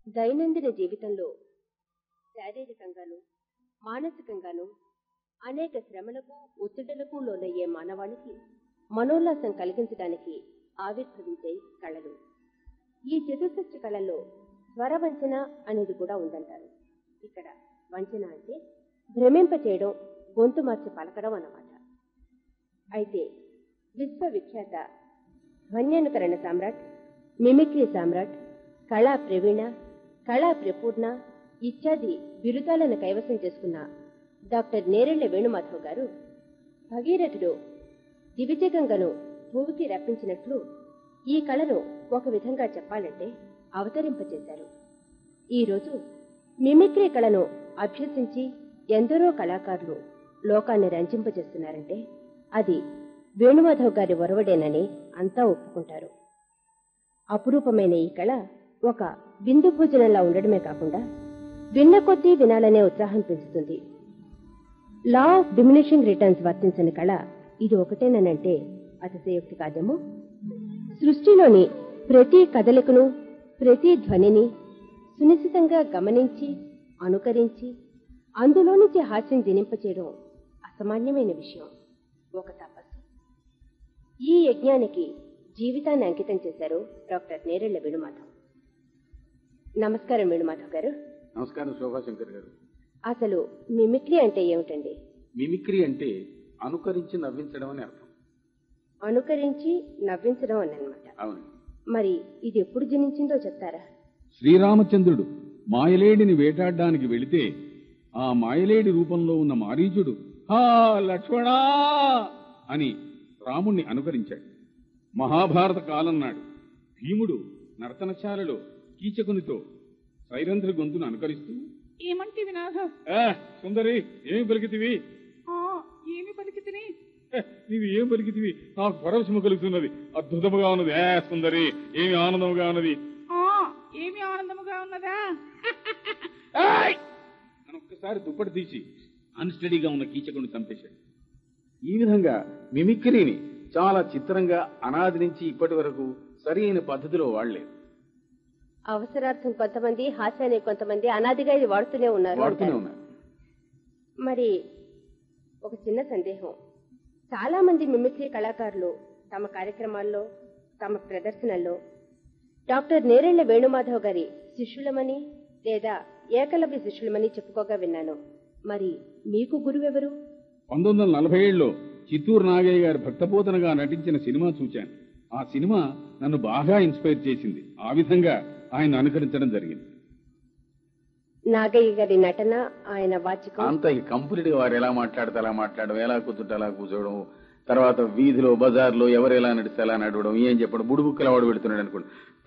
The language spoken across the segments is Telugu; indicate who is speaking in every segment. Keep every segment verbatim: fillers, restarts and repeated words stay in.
Speaker 1: దైనందిన జీవితంలో శారీరకంగాను మానసికంగాను అనేక శ్రమలకు ఒత్తిడులకు లోనయ్యే మానవాళికి మనోల్లాసం కలిగించడానికి ఆవిర్భవించే కళలు. ఈ చతుర్దశ కళల్లో స్వరవంచన అనేది కూడా ఉందంటారు. ఇక్కడ వంచన అంటే భ్రమింపచేయడం, గొంతు మార్చి పలకడం అన్నమాట. అయితే విశ్వవిఖ్యాత ధ్వన్యానుకరణ సామ్రాట్, మిమిక్రీ సామ్రాట్, కళా ప్రవీణ, కళా ప్రపూర్ణ ఇత్యాది బిరుదాలను కైవసం చేసుకున్న డాక్టర్ నేరెళ్ల వేణుమాధవ్ గారు భగీరథుడు దివిజగంగను భూమికి రప్పించినట్లు ఈ కళను ఒక విధంగా చెప్పాలంటే అవతరింపచేశారు. ఈరోజు మిమిక్రీ కళను అభ్యసించి ఎందరో కళాకారులు లోకాన్ని రంజింపజేస్తున్నారంటే అది వేణుమాధవ్ గారి ఒరవడేనని అంతా ఒప్పుకుంటారు. అపురూపమైన ఈ కళ ఒక బిందు భోజనంలా ఉండడమే కాకుండా విన్న కొద్దీ వినాలనే ఉత్సాహం పెంచుతుంది. లా ఆఫ్ డిమినిషింగ్ రిటర్న్స్ వర్తించని కళ ఇది ఒకటేనంటే అతిశయోక్తి కాదేమో. సృష్టిలోని ప్రతి కదలికను, ప్రతి ధ్వనిని సునిశ్చితంగా గమనించి అనుకరించి అందులో నుంచి హాస్యం జనింపచేయడం అసామాన్యమైన విషయం, ఒక తపస్సు. ఈ యజ్ఞానికి జీవితాన్ని అంకితం చేశారు డాక్టర్ నేరెళ్ల వేణుమాధవ్. నమస్కారం వేణుమాధవ్ గారు.
Speaker 2: నమస్కారం శోభాశంకర్ గారు.
Speaker 1: అసలు మిమిక్రీ అంటే ఏమిటండి?
Speaker 2: మిమిక్రీ అంటే అనుకరించి నవ్వించడం అని అర్థం.
Speaker 1: అనుకరించి నవ్వించడం అని అన్నమాట.
Speaker 2: అవును.
Speaker 1: మరి ఇది ఎప్పుడు జనించిందో చెప్తారా?
Speaker 2: శ్రీరామచంద్రుడు మాయలేడిని వేటాడడానికి వెళితే ఆ మాయలేడి రూపంలో ఉన్న మారీచుడు హా లక్ష్మణా అని రాముణ్ణి అనుకరించాడు. మహాభారత కాలం నాడు భీముడు నర్తనశాలలో కీచకునితో సైరంధ్ర గొంతును అనుకరిస్తూ
Speaker 3: ఏమంటి వినాథ
Speaker 2: సుందరి ఏమి పలికితివి?
Speaker 3: ఏమి పలికితిని?
Speaker 2: నీవు ఏం పలికితివి? నాకు పరవశము కలుగుతున్నది, అద్భుతముగా ఉన్నది. ఏ సుందరి ఏమి ఆనందముగా ఉన్నది.
Speaker 3: ఏమి ఆనందముగా ఉన్నదా?
Speaker 2: అని ఒక్కసారి దుప్పటి తీసి అన్స్టడీగా ఉన్న కీచకుని చంపేశాడు. ఈ విధంగా మిమిక్రీని చాలా చిత్రంగా అనాది నుంచి ఇప్పటి వరకు సరి అయిన పద్ధతిలో వాడలేదు.
Speaker 1: అవసరార్థం కొంతమంది, హాస్యానికి కొంతమంది అనాదిగా ఇది వాడుతూనే ఉన్నారు
Speaker 2: వాడుతూనే ఉన్నారు.
Speaker 1: మరి ఒక చిన్న సందేహం, చాలా మంది మిమిక్రీ కళాకారులు తమ కార్యక్రమాల్లో, తమ ప్రదర్శనల్లో డాక్టర్ నేరెళ్ల వేణుమాధవ్ గారి శిష్యులమని లేదా ఏకలవ్య శిష్యులమని చెప్పుకోగా విన్నాను. మరి మీకు గురువెవరు?
Speaker 2: పంతొమ్మిది వందల నలభై ఏడులో చిత్తూరు నాగయ్య గారి భక్తపోతనగా నటించిన సినిమా చూశాను. ఆ సినిమా నన్ను బాగా ఇన్స్పైర్ చేసింది. ఆ విధంగా ఆయన అనుకరించడం జరిగింది.
Speaker 1: నాగయ్య గారి నటన, ఆయన వాచికం
Speaker 2: అంత కంప్లీట్ గా వారు ఎలా మాట్లాడితే అలా మాట్లాడడం, ఎలా కూర్చుంటే అలా కూర్చోవడం, తర్వాత వీధిలో బజార్లో ఎవరు ఎలా నడిస్తే ఎలా నడవడం, ఏం చెప్పడం, బుడుబుక్కలు వాడు పెడుతున్నాడు అనుకోండి,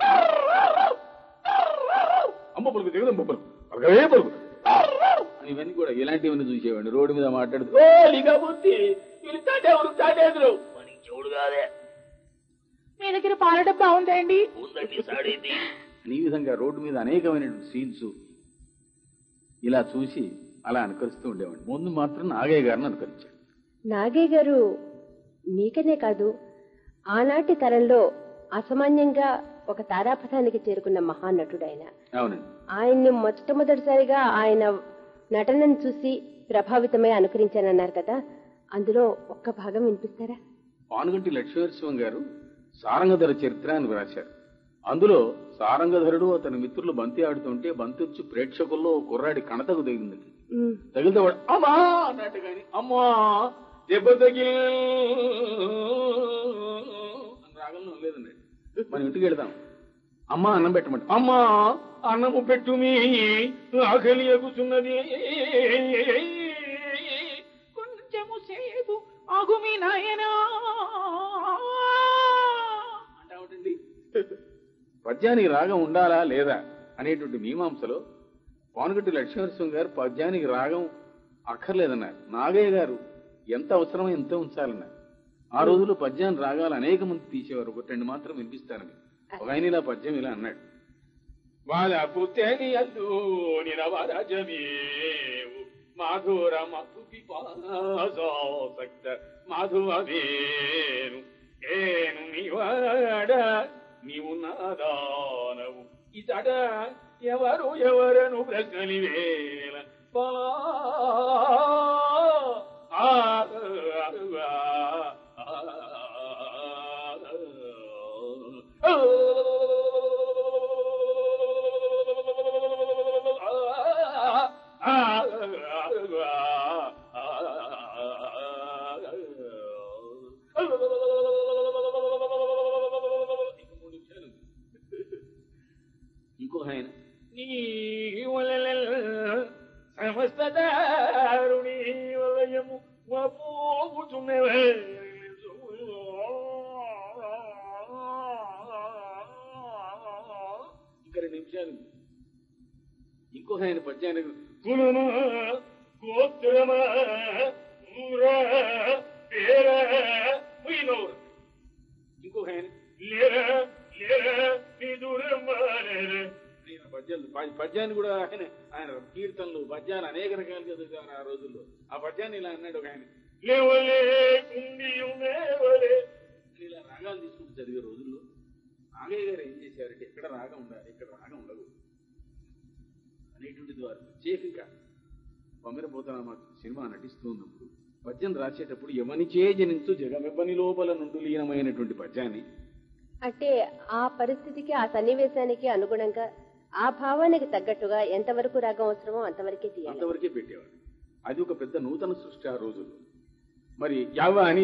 Speaker 2: అమ్మ పలుకు దిగదమ్మ పలుకు పలకవే పలుకు అని ఇవన్నీ కూడా ఇలాంటివన్నీ చూసేవాడిని. రోడ్డు మీద మాట్లాడుతూ
Speaker 4: చూడు కాదే
Speaker 3: మీ దగ్గర పాల డబ్బా ఉందండి?
Speaker 4: ఉందండి సాడేది.
Speaker 2: ఈ విధంగా రోడ్డు మీద అనేకమైనటువంటి సీన్స్ ఇలా చూసి అలా అనుకరిస్తూ ఉండేవాడిని. ముందు మాత్రం నాగయ్య గారిని అనుకరించాడు.
Speaker 1: నాగయ్య గారు మీకనే కాదు, ఆనాటి తరంలో అసామాన్యంగా ఒక తారాపథానికి చేరుకున్న మహానటుడు ఆయన.
Speaker 2: అవునండి.
Speaker 1: ఆయన్ని మొట్టమొదటిసారిగా ఆయన నటనను చూసి ప్రభావితమై అనుకరించానన్నారు కదా, అందులో ఒక్క భాగం వినిపిస్తారా?
Speaker 2: పానుగంటి లక్ష్మీనరసింహం గారు సారంగధర చరిత్ర అని రాశారు. అందులో సారంగధరుడు అతని మిత్రులు బంతి ఆడుతుంటే బంతి వచ్చి ప్రేక్షకుల్లో కుర్రాడి కణతకు తగిలింది. తగిలితే వాడు అమ్మా అన్నట్టు కానీ అమ్మా దెబ్బ తగిలి అని రాగలను లేదండి. మన ఇంటికి వెళదాం, అమ్మా అన్నం పెట్టమంట, అమ్మా అన్నము పెట్టు మీ ఆకలి ఎగుతున్నది,
Speaker 3: కొంచెము సేపు ఆగు మీ నాయనా
Speaker 2: అంటా ఉంటుంది. పద్యానికి రాగం ఉండాలా లేదా అనేటువంటి మీమాంసలో పానుగంటి లక్ష్మీనరసింహం గారు పద్యానికి రాగం అక్కర్లేదన్నారు. నాగయ్య గారు ఎంత అవసరమో ఎంత ఉంచాలన్నారు. ఆ రోజుల్లో పద్యాన్ని రాగాలు అనేక మంది తీసేవారు, ఒకటి రెండు మాత్రం వినిపిస్తారని. ఒక ఆయన ఇలా పద్యం ఇలా అన్నాడు, వాళ్ళ పుత్తని అల్లు నిరవరజమేవు మాధుర మధు పిపాసక్త మాధువేను ఏను నీవాడ నీవు నాదానవు ఇతడ ఎవరు ఎవరను ప్రశ్నలి వేల బలా ఇంకో ఆయన నీ సమస్త దారుణి వలయము పోగుచున్నవే ఇంకా రెండు నిమిషాలు. ఇంకొక ఆయన పద్యానికి కులమా గోత్రమా ఊరా పేరా పోయినవు. ఇంకొక ఆయన లేరా లేరా నీ దూరమ్మా పద్యాలు పద్యాన్ని కూడా ఆయన ఆయన కీర్తనలు పద్యాలు అనేక రకాలుగా చదివారు ఆ రోజుల్లో. ఆ పద్యాన్ని ఇలా అన్నాడు ఒక ఆయన, లేవలే లేవలే ఇలా రాగాలు తీసుకుంటూ చదివే రోజుల్లో నాగయ్య గారు ఏం చేశారంటే ఎక్కడ రాగం ఉండాలి ఇక్కడ రాగం ఉండదు అనేటువంటిది వారు ప్రత్యేకంగా పమ్మిరపోతనామా సినిమా నటిస్తూ ఉన్నప్పుడు పద్యం రాసేటప్పుడు ఎవనిచే జనించు జగమెవ్వని లోపల నుండి లీనమైనటువంటి పద్యాన్ని
Speaker 1: అంటే ఆ పరిస్థితికి ఆ సన్నివేశానికి అనుగుణంగా ఆ భావానికి తగ్గట్టుగా ఎంతవరకు రాగం అవసరమో అంతవరకే తీయాలి,
Speaker 2: అంతవరకే పెట్టేవాడు. అది ఒక పెద్ద నూతన సృష్టి ఆ రోజుల్లో. మరి ఎవని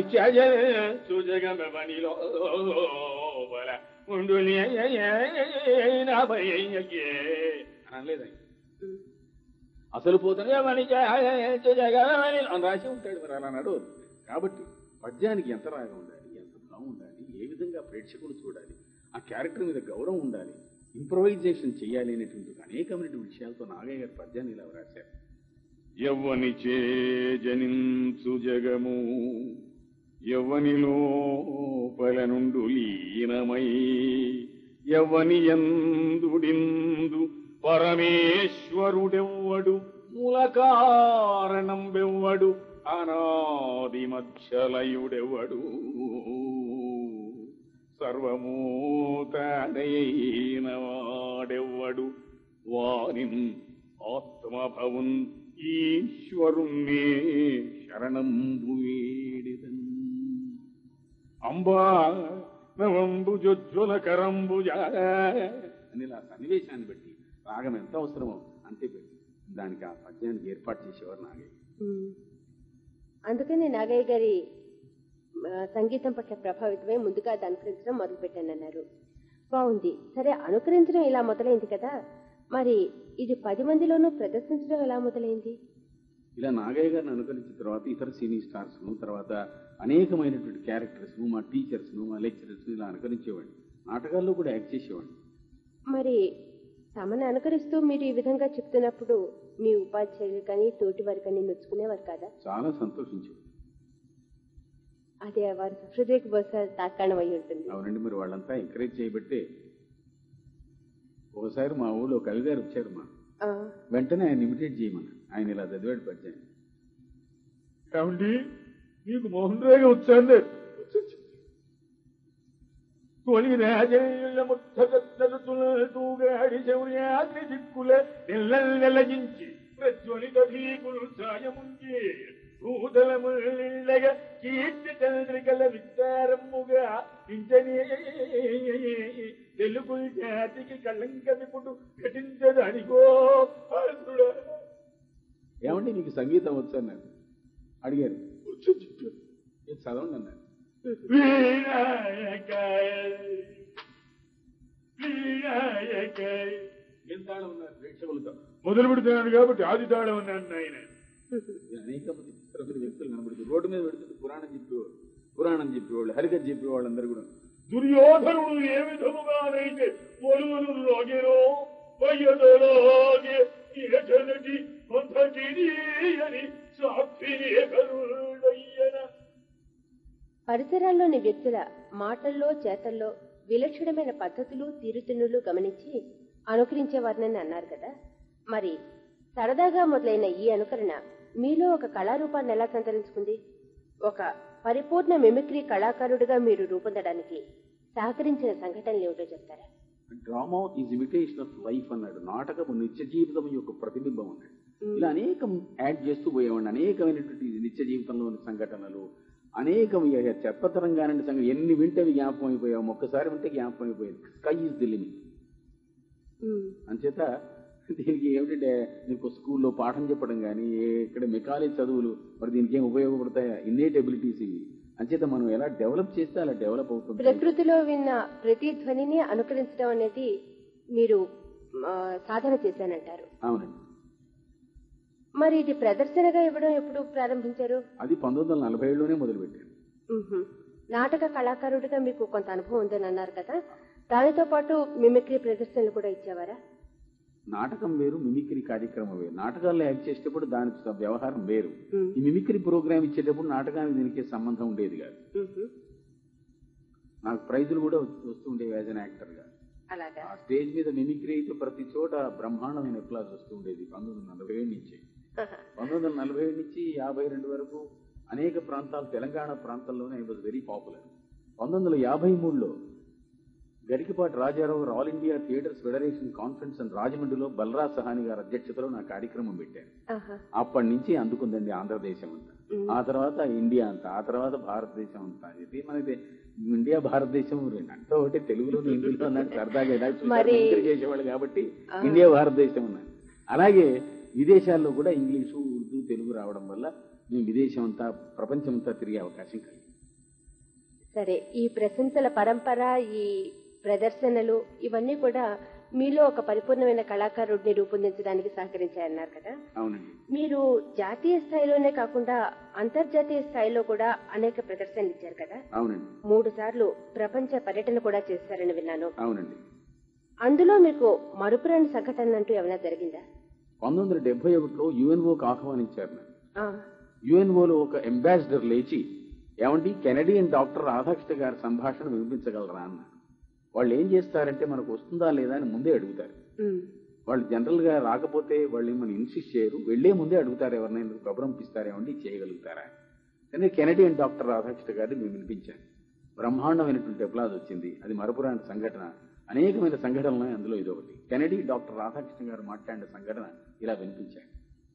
Speaker 2: అనలేదు అసలు పోతాను ఎవని అని రాసి ఉంటాడు. మరి అలా నడు. కాబట్టి పద్యానికి ఎంత రాగం ఉండాలి, ఎంత భావం ఉండాలి, ఏ విధంగా ప్రేక్షకులు చూడాలి, ఆ క్యారెక్టర్ మీద గౌరవం ఉండాలి, ఇంప్రొవైజేషన్ చేయాలి అనేటువంటి అనేకమైనటువంటి విషయాలతో నాగయ్య గారి పద్యాన్ని ఇలా రాశారు. ఎవ్వని చే జనించు జగము ఎవ్వని లోపల నుండు లీనమై ఎవ్వని యందుడిందు పరమేశ్వరుడెవ్వడు మూల కారణం బెవ్వడు అనాది మధ్యలయుడెవ్వడు సర్వమూతనైన వాడెవ్వడు వానిన్ ఆత్మభవున్ ఈశ్వరుణ్ణే శరణంబు వేడిదన్ అంబా నవంబుజోజ్వల కరంబుజ అని ఇలా సన్నివేశాన్ని బట్టి రాగం ఎంత అవసరమో అంతే పెట్టి దానికి ఆ పద్యానికి ఏర్పాటు చేసేవారు నాగయ్య.
Speaker 1: అందుకని నాగయ్య గారి సంగీతం పట్ల ప్రభావితమై ముందుగా అది అనుకరించడం మొదలు పెట్టానన్నారు. బాగుంది. సరే, అనుకరించడం ఇలా మొదలైంది కదా, మరి ఇది పది మందిలోనూ ప్రదర్శించడం ఎలా మొదలైంది?
Speaker 2: ఇలా నాగయ్య గారిని అనుకరించిన తర్వాత ఇతర సినీ స్టార్స్ ను, తర్వాత అనేకమైనటువంటి క్యారెక్టర్స్ ను, మా టీచర్స్ ను, మా లెక్చరర్స్ ను ఇలా అనుకరించేవాడిని. నాటకాల్లో కూడా యాక్ట్ చేసేవాడిని.
Speaker 1: మరి తమను అనుకరిస్తూ మీరు ఈ విధంగా చెప్తున్నప్పుడు మీ ఉపాధ్యాయులు కానీ తోటి వారు కానీ నొచ్చుకునేవారు కదా?
Speaker 2: చాలా సంతోషించేవాడు.
Speaker 1: అదే వారి హృదయకు బహుశా తాకాణం అయి ఉంటుంది.
Speaker 2: అవునండి. మరి వాళ్ళంతా ఎంకరేజ్ చేయబట్టే ఒకసారి మా ఊళ్ళో కవి గారు వచ్చారు. మా వెంటనే ఆయన ఇమిటేట్ చేయమన్నా. ఆయన ఇలా చదివాడు పద్యాన్ని. కాబట్టి నీకు మోహన్ రాగా వచ్చాను తొలి రాజయ్య ముట్టగత్తూగాడి శౌర్యాగ్ని దిక్కుల నెల్లెలగించి ప్రజ్వలిత భీకులు సాయముంచి భూతలముళ్ళగా కీర్తి చంద్రికల విస్తారముగా ఇంచని తెలుగు జాతికి కళంకమిపుడు ఘటించదనిగో. ఏమండి నీకు సంగీతం వచ్చన్నారు అడిగారు. చదవండి అన్నారు. ఏం తాళం ఉన్నారు ప్రేక్షకులతో మొదలు పెడుతున్నాడు కాబట్టి ఆది తాళం ఉన్నాను ఆయన. అనేక మంది చిత్రకులు వ్యక్తులు కనబడుతుంది. రోడ్డు మీద పెడుతుంది పురాణం చెప్పేవాళ్ళు, పురాణం చెప్పేవాళ్ళు, హరికథ చెప్పేవాళ్ళు అందరు కూడా. దుర్యోధనుడు ఏ విధముగానైతే ఒలువలు లోగిరో వయ్యదోగే ఇరచనటి అని సాక్షిరేఖరుడయ్యన.
Speaker 1: పరిసరాల్లోని వ్యక్తుల మాటల్లో చేతల్లో విలక్షణమైన పద్ధతులు తీరుతెన్నులు గమనించి అనుకరించేవారినని అన్నారు కదా. మరి సరదాగా మొదలైన ఈ అనుకరణ మీలో ఒక కళారూపాన్ని ఎలా సంతరించుకుంది? ఒక పరిపూర్ణ మిమిక్రీ కళాకారుడిగా మీరు రూపొందడానికి సహకరించిన సంఘటనలు ఏమిటో చెప్తారా?
Speaker 2: Drama is imitation of life అన్నాడు. నాటకము నిత్య జీవితం యొక్క ప్రతిబింబం అన్నాడు. ఇలా అనేకం యాడ్ చేస్తూ పోయేవాడిని. అనేకమైనటువంటి నిత్య జీవితంలోని సంఘటనలు, అనేకం చెప్పతరంగానండి సంఘటన ఎన్ని వింటే జ్ఞాపకం అయిపోయాము. ఒక్కసారి వింటే జ్ఞాపకం అయిపోయింది. Sky is the limit. అంచేత దీనికి ఏమిటంటే నీకు స్కూల్లో పాఠం చెప్పడం కానీ, ఇక్కడ మెకాలేజ్ చదువులు మరి దీనికి ఏం ఉపయోగపడతాయా? ఇన్నేట్ ఎబిలిటీస్ ఇవి. అంచేత మనం ఎలా డెవలప్ చేస్తే అలా డెవలప్ అవుతుంది.
Speaker 1: ప్రకృతిలో విన్న ప్రతి ధ్వనిని అనుకరించడం అనేది మీరు సాధన చేశానంటారు.
Speaker 2: అవునండి.
Speaker 1: మరి ఇది ప్రదర్శనగా ఇవ్వడం ఎప్పుడు ప్రారంభించారు?
Speaker 2: అది పంతొమ్మిది వందల నలభై ఏడులోనే మొదలుపెట్టాను.
Speaker 1: నాటక కళాకారుడిగా మీకు కొంత అనుభవం ఉందని అన్నారు కదా, దానితో పాటు మిమిక్రీ ప్రదర్శనలు కూడా ఇచ్చేవారా?
Speaker 2: నాటకం వేరు, మిమిక్రీ కార్యక్రమం వేరు. నాటకాల్లో యాక్ట్ చేసేటప్పుడు దాని వ్యవహారం వేరు. ఈ మిమిక్రీ ప్రోగ్రామ్ ఇచ్చేటప్పుడు నాటకానికి దీనికి సంబంధం ఉండేది కాదు. నాకు ప్రైజులు కూడా వస్తూ ఉండేవి యాజ్ అన్ యాక్టర్ గా. ఆ స్టేజ్ మీద మిమిక్రీ అయితే ప్రతి చోట బ్రహ్మాండమైన అప్లాజ్ వస్తూ ఉండేది. పంతొమ్మిది వందల నలభై ఏడు నుంచి పంతొమ్మిది వందల నలభై ఏడు నుంచి యాభై రెండు వరకు అనేక ప్రాంతాలు, తెలంగాణ ప్రాంతాల్లోనే ఐ వాజ్ వెరీ పాపులర్. పంతొమ్మిది వందల యాభై మూడులో Garikapati Rajarao all India theatres federation conference and రాజమండ్రిలో బలరాజ్ సహాని గారి అధ్యక్షతలో నా కార్యక్రమం పెట్టాను. అప్పటి నుంచి అందుకుందండి ఆంధ్రదేశం అంతా, ఆ తర్వాత ఇండియా అంతా, ఆ తర్వాత భారతదేశం అంతా. ఇది మనకి ఇండియా భారతదేశం అంతా ఒకటి, తెలుగులో హిందీలో అన్నట్టు సరదాగా ఎలా చేసేవాళ్ళు కాబట్టి ఇండియా భారతదేశం అన్నాను. అలాగే విదేశాల్లో కూడా ఇంగ్లీషు, ఉర్దూ, తెలుగు రావడం వల్ల మేము విదేశం అంతా, ప్రపంచం అంతా తిరిగే అవకాశం కలిగింది.
Speaker 1: సరే, ఈ ప్రశంసల పరంపర, ఈ ప్రదర్శనలు ఇవన్నీ కూడా మీలో ఒక పరిపూర్ణమైన కళాకారుడిని రూపొందించడానికి సహకరించాయన్నారు కదా.
Speaker 2: అవునండి.
Speaker 1: మీరు జాతీయ స్థాయిలోనే కాకుండా అంతర్జాతీయ స్థాయిలో కూడా అనేక ప్రదర్శనలు ఇచ్చారు కదా.
Speaker 2: అవునండి.
Speaker 1: మూడు సార్లు ప్రపంచ పర్యటన కూడా చేశారని విన్నాను.
Speaker 2: అవునండి.
Speaker 1: అందులో మీకు మరుపురాని సంఘటన అంటూ ఏమైనా జరిగిందా?
Speaker 2: పంతొమ్మిది వందల డెబ్బై ఒకటిలో యుఎన్ఓకి ఆహ్వానించారు. యుఎన్ఓలో ఒక అంబాసిడర్ లేచి, ఏమండి కెనడియన్ డాక్టర్ రాధాకృష్ణ గారి సంభాషణ వినిపించగలరా అన్నారు. వాళ్ళు ఏం చేస్తారంటే మనకు వస్తుందా లేదా అని ముందే అడుగుతారు. వాళ్ళు జనరల్ గా రాకపోతే వాళ్ళు మనం ఇన్సిస్ట్ చేయరు, వెళ్లే ముందే అడుగుతారు, ఎవరినైనా కబురంపిస్తారేమండి చేయగలుగుతారా. కానీ కెనడియన్ డాక్టర్ రాధాకృష్ణ గారిని మేము వినిపించాను. బ్రహ్మాండమైనటువంటి అప్లాజ్ వచ్చింది. అది మరపురాని సంఘటన. అనేకమైన సంఘటనలు అందులో ఇదొకటి. కెనడీ డాక్టర్ రాధాకృష్ణ గారు మాట్లాడిన సంఘటన ఇలా వినిపించాడు.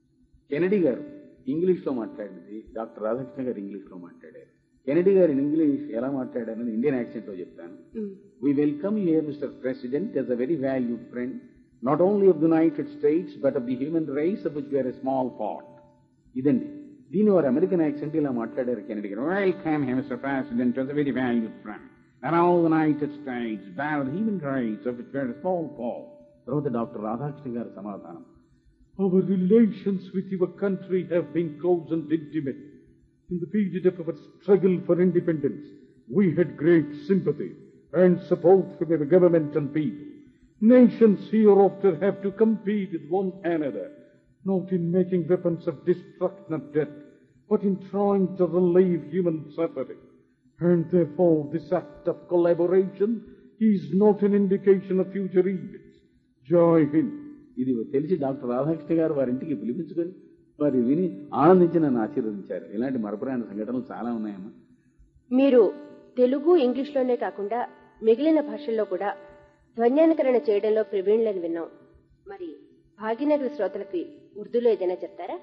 Speaker 2: కెనడీ గారు ఇంగ్లీష్ లో మాట్లాడింది, డాక్టర్ రాధాకృష్ణ గారు ఇంగ్లీష్ లో మాట్లాడారు. కెనడీ గారు ఇంగ్లీష్ ఎలా మాట్లాడారని ఇండియన్ యాక్సెంట్ లో చెప్తాను. We welcome you here, Mister President, as a very valued friend, not only of the United States, but of the human race of which we are a small part. ఇదండి. దీని వారు అమెరికన్ యాక్సెంట్ ఇలా మాట్లాడారు కెనడీ గారు. Welcome here, Mister President, as a very valued friend, and all the United States, but of the human race of which we are a small part. తర్వాత డాక్టర్ రాధాకృష్ణ గారి సమాధానం. Our relations with your country have been close and intimate. In the period of our struggle for independence, we had great sympathy and support from our government and people. Nations hereafter have to compete with one another, not in making weapons of destruction and death, but in trying to relieve human suffering. And therefore this act of collaboration is not an indication of future events. Jai Hind. ఇది తెలిసి డాక్టర్ రాధాకృష్ణ గారు వారింటికి పిలిపించుకొని వారి విని ఆనందించి నన్ను ఆశీర్వదించారు. ఇలాంటి మరపురాని సంఘటనలు చాలా ఉన్నాయమ్మా.
Speaker 1: మీరు తెలుగు, ఇంగ్లీష్ లోనే కాకుండా మిగిలిన భాషల్లో కూడా ధ్వన్యానుకరణ చేయడంలో ప్రవీణులని విన్నాం. మరి భాగ్యనగర్ శ్రోతలకి ఉర్దూలో ఏదైనా చెప్తారా?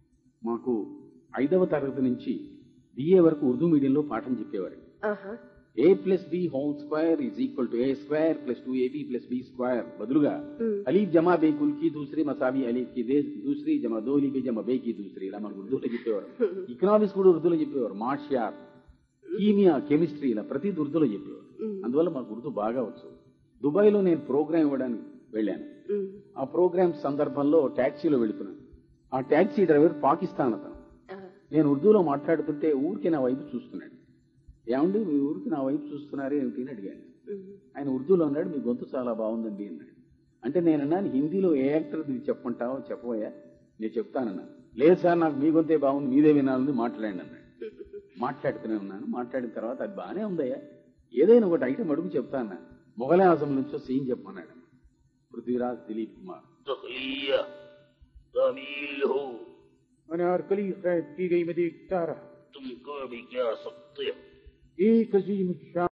Speaker 2: మాకు ఐదవ తరగతి నుంచి బిఏ వరకు ఉర్దూ మీడియంలో పాఠం చెప్పేవారు. A plus B whole square is equal to A square plus two A B plus B square బదులుగా అలీఫ్ జమా బే కుల్ కి దూసరి మసావి అలీఫ్ కి దూసరి జమా దో అలీఫ్ జమా బే కి దూసరి, ఇలా మనకు ఉర్దూలో చెప్పేవారు. ఎకనామిక్స్ కూడా ఉర్దూలో చెప్పేవారు. మార్షియార్, కీమియా, కెమిస్ట్రీ ఇలా ప్రతి ఉర్దూలో చెప్పేవారు. అందువల్ల మాకు ఉర్దూ బాగా వచ్చు. దుబాయ్ లో నేను ప్రోగ్రామ్ ఇవ్వడానికి వెళ్ళాను. ఆ ప్రోగ్రామ్ సందర్భంలో టాక్సీలో వెళుతున్నాను. ఆ టాక్సీ డ్రైవర్ పాకిస్తాన్ అతను. నేను ఉర్దూలో మాట్లాడుతుంటే ఊరికి నా వైపు చూస్తున్నాడు. ఏమండి మీ ఊరికి నా వైపు చూస్తున్నారే ఏమిటి అని అడిగాను. ఆయన ఉర్దూలో అన్నాడు, మీ గొంతు చాలా బాగుందండి అన్నాడు. అంటే నేనన్నాను, హిందీలో ఏ యాక్టర్ ఇది చెప్పమంటావో చెప్పబోయా, నేను చెప్తానన్నాను. లేదు సార్, నాకు మీ గొంతే బాగుంది, మీదే వినాలని మాట్లాడండి అన్నాడు. మాట్లాడుతూనే ఉన్నాను. మాట్లాడిన తర్వాత అది బాగానే ఉందయ్యా, ఏదైనా ఒకటి ఐటమ్ అడుగు చెప్తాను. మొఘలే ఆజం నుంచో సీన్ చెప్పమన్నాడు. పృథ్వీరాజ్, దిలీప్ కుమార్.
Speaker 5: अनारकली खैद की गई मैं देखता रहा,
Speaker 4: तुमको भी क्या सकते हो।
Speaker 5: एक अजीम शान